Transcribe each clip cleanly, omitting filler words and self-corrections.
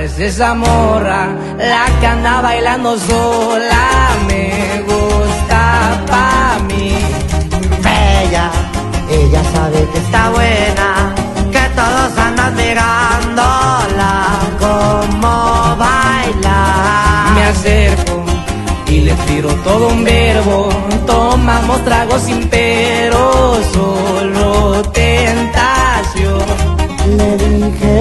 parece esa morra, la que anda bailando sola. Me gusta pa' mí. Ella sabe que está buena, que todos andan mirándola, cómo baila. Me acerco y le tiro todo un verbo. Tomamos tragos sin pero, solo tentación. Le dije,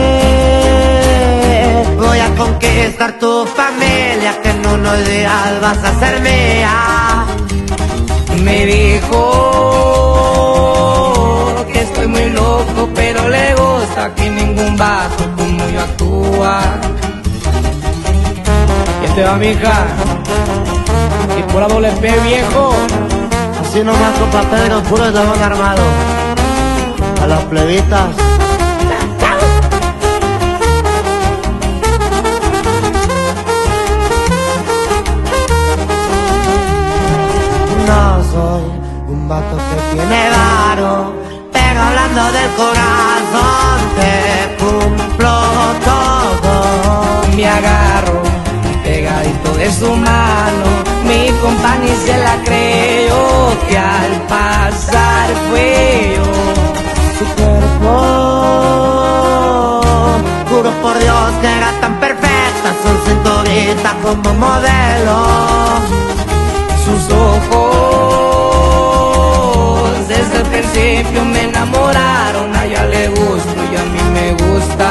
voy a conquistar tu familia, que en unos días vas a ser mía. Me dijo que estoy muy loco, pero le gusta que ningún vato como yo actúa. Y este va, mija, y pura doble P, viejo. Así nomás, compa Pedro, puro Eslabo Armado. A las plebitas. No soy un vato que tiene varo, pero hablando del corazón te cumplo todo. Me agarro pegadito de su mano, mi compa ni se la creyó, que al pasar fue yo. Su cuerpo, juro por Dios que era tan perfecta, son cinturita como modelo. Sus ojos desde el principio me enamoraron, a ella le gusto y a mí me gusta.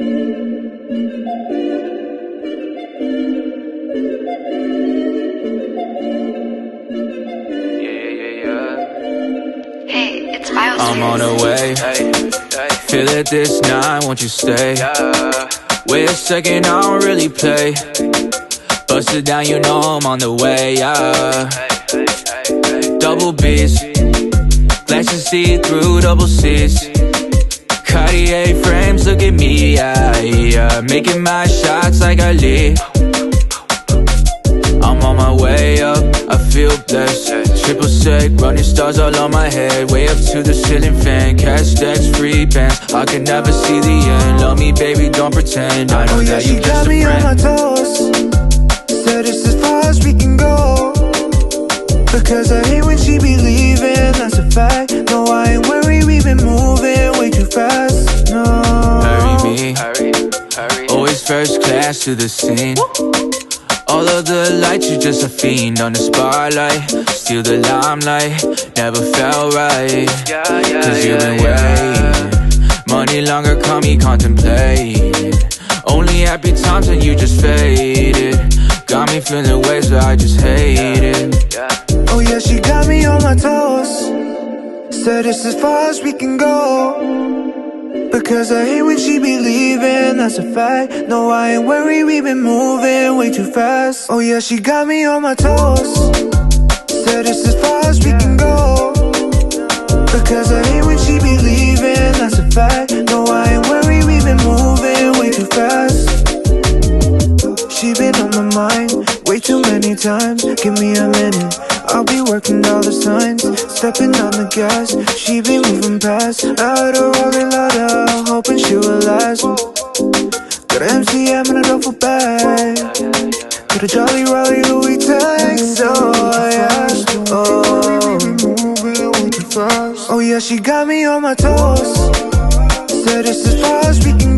I'm on the way. Feel it this night, won't you stay? Wait a second, I don't really play. Bust it down, you know I'm on the way, yeah. Double B's, glasses see through double C's. Cartier frames, look at me, yeah. Making my shots like I lead. I'm on my way up, I feel blessed. Triple sec, running stars all on my head. Way up to the ceiling fan, cash stacks, free bands. I can never see the end. Love me, baby, don't pretend. I know that you just a friend. She got me on my toes. Said it's as far as we can go. Because I hate when she be leaving, that's a fact. No, I ain't worried, we've been moving way too fast. No. Hurry me, always first class to the scene. All of the lights, you're just a fiend on the spotlight. Steal the limelight, never felt right. Cause you've been waiting. Money longer, call me contemplate. Only happy times when you just faded. Got me feeling ways but I just hate it. Oh yeah, she got me on my toes. Said it's as far as we can go. Because I hate when she be leaving, that's a fact. No, I ain't worried, we've been moving way too fast. Oh yeah, she got me on my toes. Said it's as far as we can go. Because I hate when she be leaving, that's a fact. No, I ain't worried, we've been moving way too fast. She been on my mind way too many times. Give me a minute, I'll be working all the signs. Stepping on the gas, she be moving past. Out of rolling ladder, hoping she will last. Got an MCM in a duffel bag. Got a Jolly Rolly Louis text. Oh yeah, oh yeah, she got me on my toes. Said it's as far as we can